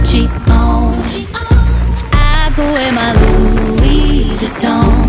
Gucci on. I go wear my Louis Vuitton.